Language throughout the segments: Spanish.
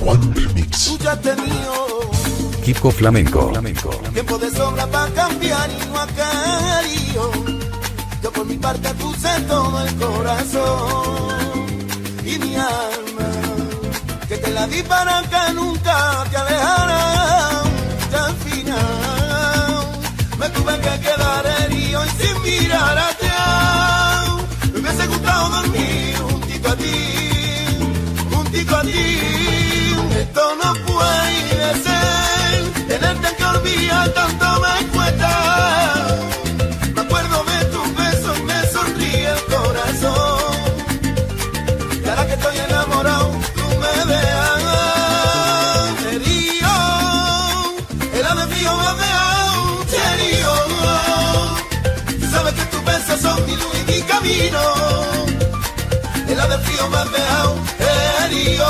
One Remix. Tú ya has tenido Kiko Flamenco. tiempo de sobra para cambiar y no ha querido. Yo por mi parte puse todo el corazón y mi alma, que te la di para que nunca te alejaras. Y al final me tuve que quedar herido y sin mirar atrás. Me hubiese gustado dormir juntito a ti, juntito a ti. Esto no puede ser, tenerte que olvidar tanto me cuesta. Me acuerdo de tus besos y me sonríe el corazón. Y ahora que estoy enamorado, tú me dejas herido. El ave frío me ha dejado herido. Tú sabes que tus besos son mi luz y mi camino. El ave frío me ha dejado herido.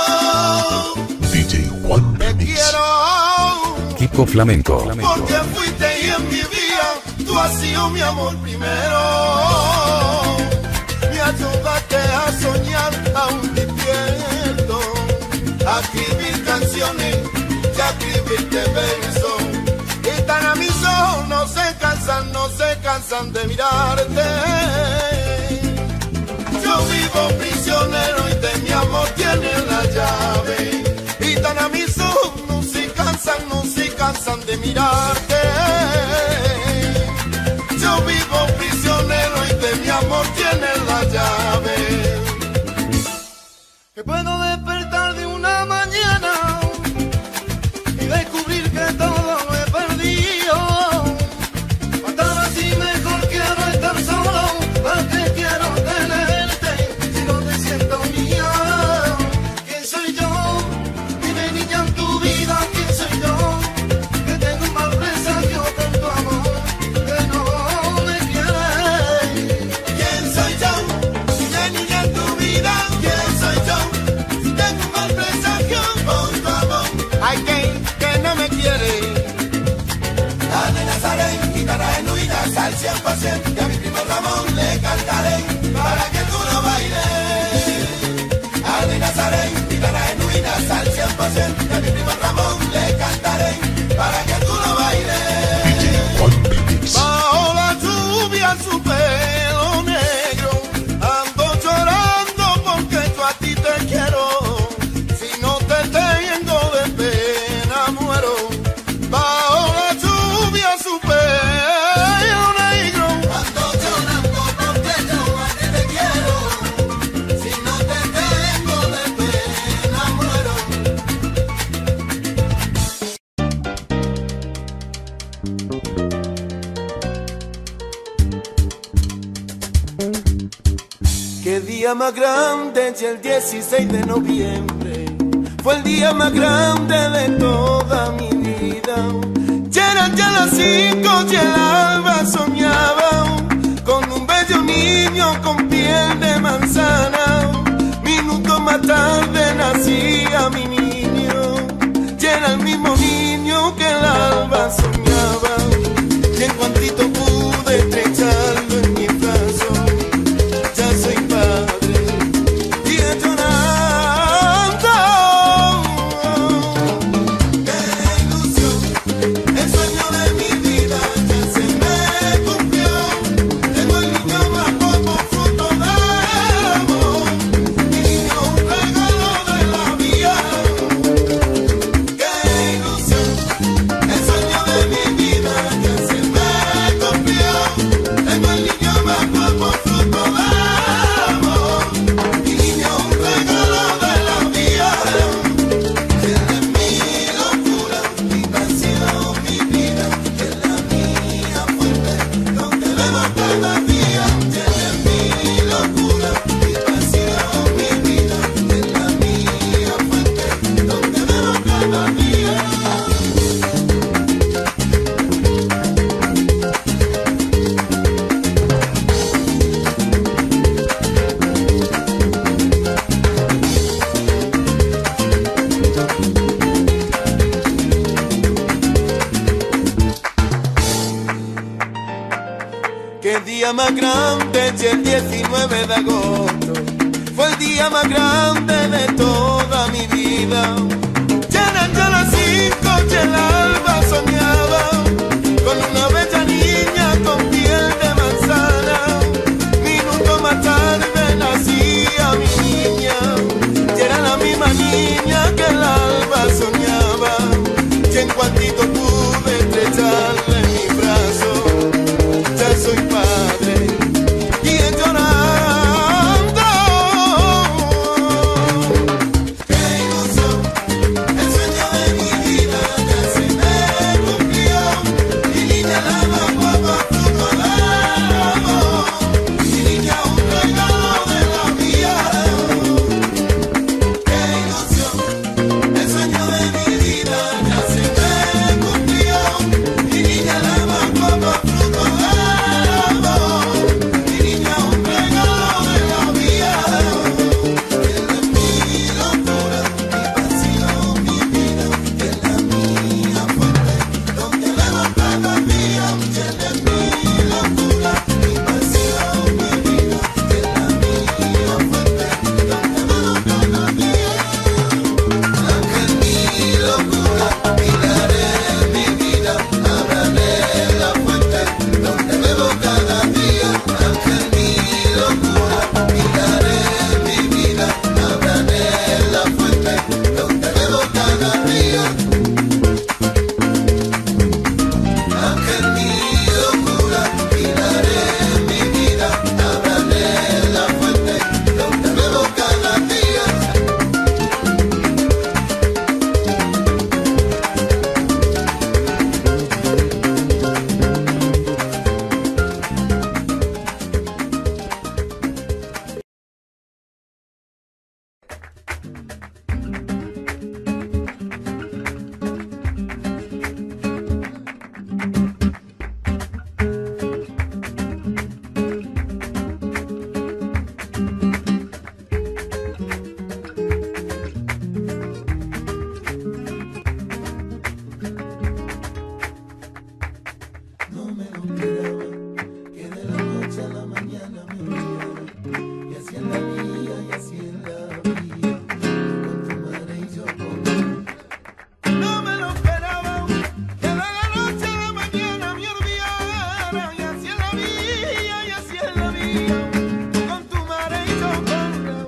DJ One Te Remix. quiero Kiko Flamenco. porque fuiste y en mi vida tú has sido mi amor primero. Me ayudaste a soñar aún despierto, a escribir canciones y a escribirte versos. Y tan a mis ojos no se cansan de mirarte. Yo vivo prisionero y de mi amor tiene la llave. Y tan a mis ojos no se cansan de mirarte. Yo vivo prisionero y de mi amor tiene la llave. Que puedo despertar de una mañana y descubrir que todo lo he perdido. Matar así mejor quiero estar solo, porque quiero tenerte si no te siento mía. ¿Quién soy yo? Dime niña en tu vida, ¿quién soy yo? Que tengo un mal presagio con tu amor, que no me quieres. ¿Quién soy yo? Dime niña en tu vida, ¿quién soy yo? Si tengo un mal presagio con tu amor. Hay que no me quiere. La de Nazaret, guitarra genuina, al 100%, y a mi primo Ramón le cantaré para que tú lo bailes. La de Nazaret, guitarra genuina, al 100%, y a mi primo Ramón le cantaré para que tú lo bailes. DJ One Remix. Bajo la lluvia su pelo negro, ando llorando porque yo a ti te quiero. Si no te tengo de pena muero. Bajo la lluvia su pelo negro, ando llorando porque yo a ti te quiero. Si no te tengo de pena muero. Qué día más grande, y el 16 de noviembre fue el día más grande de toda mi vida. Ya eran ya las 5 y el alba soñaba con un bello niño con piel de manzana. Minutos más tarde nacía mi niño, y era el mismo niño que el alba soñaba. Y en cuantito pude estrecharlo en mi brazo, ya soy padre y llorando. ¡Qué ilusión! El sueño de mi vida ya se me cumplió. Tengo el niño más como fruto del amor, mi niño un regalo de la vida. ¡Qué ilusión! El sueño de mi vida ya se me cumplió. Tengo el niño más como fruto del amor, mi niño un regalo de la vida. Él es mi locura, mi pasión, mi vida. Él es la mía fuerte, donde vemos cada día. Él es mi locura, mi pasión, mi vida. Él es la mía fuerte, donde vemos cada día. Qué día más grande, y el 19 de agosto fue el día más grande de toda mi vida. Llegan ya las 5 y el alba soñaba con una bella niña con piel de manzana. Minuto más tarde nacía mi niña, y era la misma niña que el alba soñaba. Y en cuantito pude estrecharla en mi brazo, ya soy padre y he llorando. ¡Qué ilusión! El sueño de mi vida ya se me cumplió. Mi niña la más guapa, fruto del amor. Mi niña un regalo de la vida. ¡Qué ilusión! El sueño de mi vida ya se me cumplió. Mi niña la más guapa, fruto del amor. Mi niña un regalo de la vida. Él es mi locura, mi pasión, mi vida. Él es la mía fuerte, donde bebo cada día. Él es mi locura, mi pasión, mi vida. Él es la mía fuerte, donde bebo cada día. Ángel, mi locura, miraré mi vida. Ábrale la fuente, donde bebo cada día. Ángel, mi locura, miraré mi vida. Ábrale la fuente, donde bebo cada día. Ángel, mi locura, miraré mi vida. Ábrale la fuente, donde bebo cada día. No me lo esperaba, que de la noche a la mañana me olvidara. Y así es la vida, y así es la vida. Con tu madre y yo con él. No me lo esperaba, que de la noche a la mañana me olvidara. Y así es la vida, y así es la vida. Con tu madre y yo con él.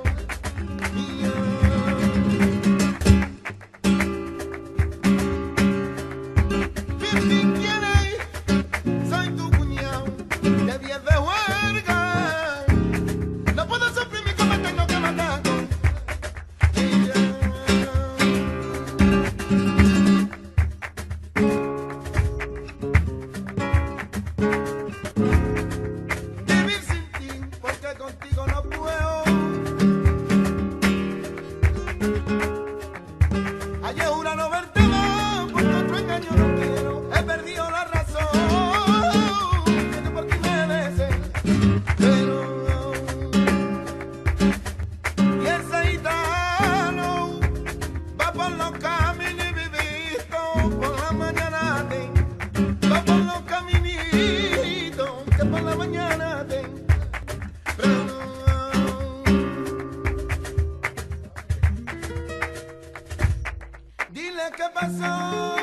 Soy tu cuñado de 10 de huelga. No puedo suprimir como tengo que matar con ella. Vivir sin ti, porque contigo no puedo. Ayer jura no verte más, por otro engaño no quiero. He perdido la razón, que por ti me beses, pero y ese gitano va por los caminos y vivito por la mañana va por los caminitos que por la mañana dile qué pasó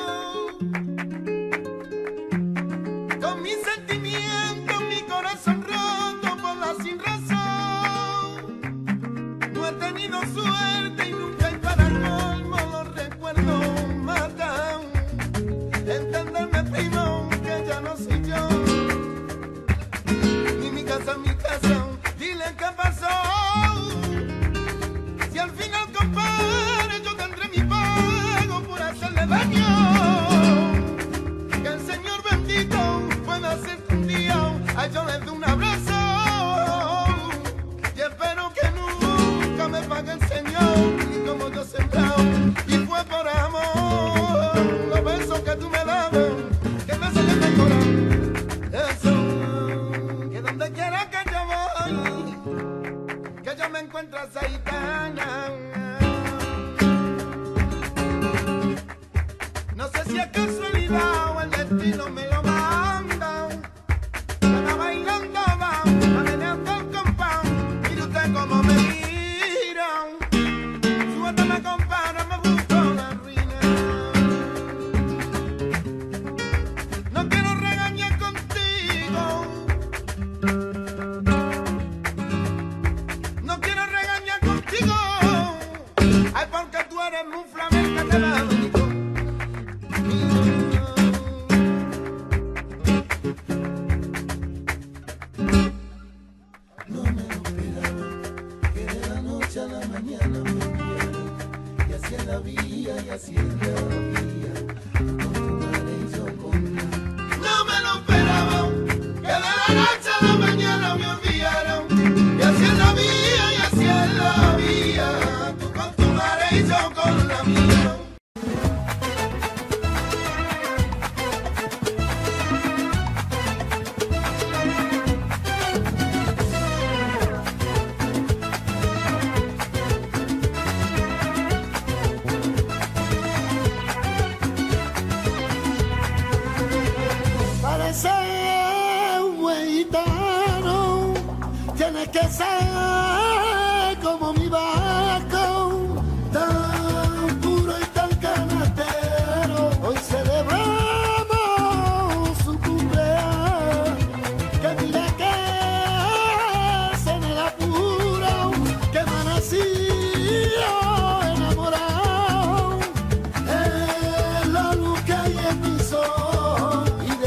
con mis sentimientos, mi corazón roto por la sin razón. No he tenido suerte y nunca hay para colmo, los recuerdos matan. Entenderme, primo, que ya no soy yo. Ni mi casa, dile qué pasó. Si al final, compadre, yo tendré mi pago por hacerle daño. Que el Señor bendito pueda hacerte un día, a yo le dé un abrazo. Y espero que nunca me pague el Señor, y como yo sembrado, y fue por amor. Los besos que tú me dabas, que me salen del corazón. Eso, que donde quiera que yo voy, que yo me encuentro aceitana. No sé si es casualidad o el destino me lo manda. Estaba bailando, va, meneando el compás. Mire usted cómo me mira. Súbete, me compara, me busca. eres muy flamenca, te la dedico. No me lo esperaba, que de la noche a la mañana me vieron, y así en la vía, y así en la vía, con tu madre y yo con la. No me lo esperaba, que de la noche a la mañana me enviaron, y así en la vía, y así en la vía, tú con tu madre y yo con la mía. Parece un buen gitano, tiene que ser como mi barco, tan puro y tan canastero. Hoy celebramos su cumpleaños, que mira que se en el apuro, que me ha nacido enamorado, es la luz que hay en mis ojos.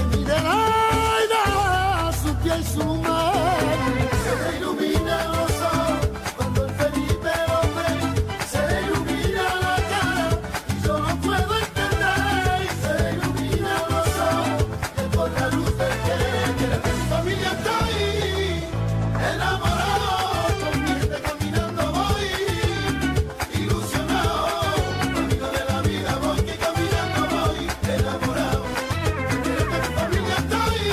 Y su mar se le ilumina los ojos cuando el Felipe lo ve, se le ilumina la cara y yo no puedo entender, y se le ilumina los ojos que por la luz del que mi familia está ahí, enamorado, con mi gente caminando voy, ilusionado, amigo de la vida voy, que caminando voy, enamorado, que mi familia está ahí.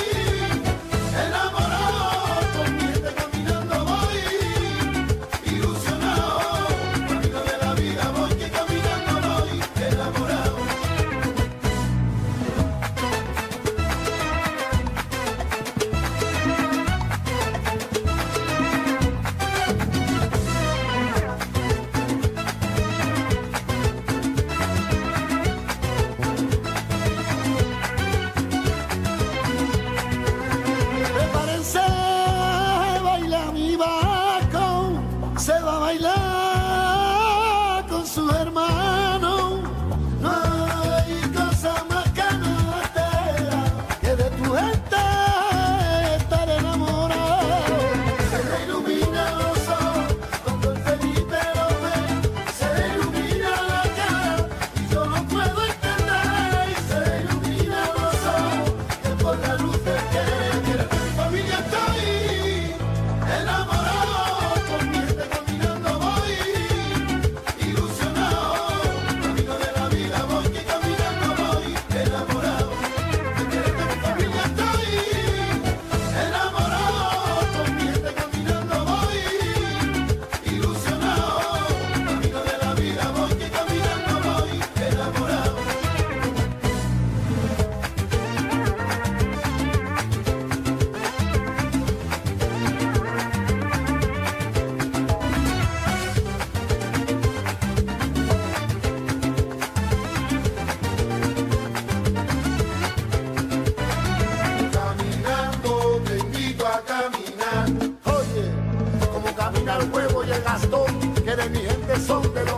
Prepárense, baila mi barco, se va a bailar con sus hermanos. No hay cosa más canastera que de tu gente estar enamorado. Se le ilumina los ojos cuando el Felipe lo ve, se le ilumina la cara y yo no puedo entender, y se le ilumina los ojos que por la luz del que familia está ahí, enamorado, con mi gente caminando voy, ilusionado, amigo de la vida voy, que caminando voy, enamorado, mi familia está ahí, enamorado, con mi gente caminando voy, ilusionado, amigo de la vida voy, que caminando voy, enamorado. Caminando, te invito a caminar. Oye, como camina el huevo y el gastón, que de mi gente son de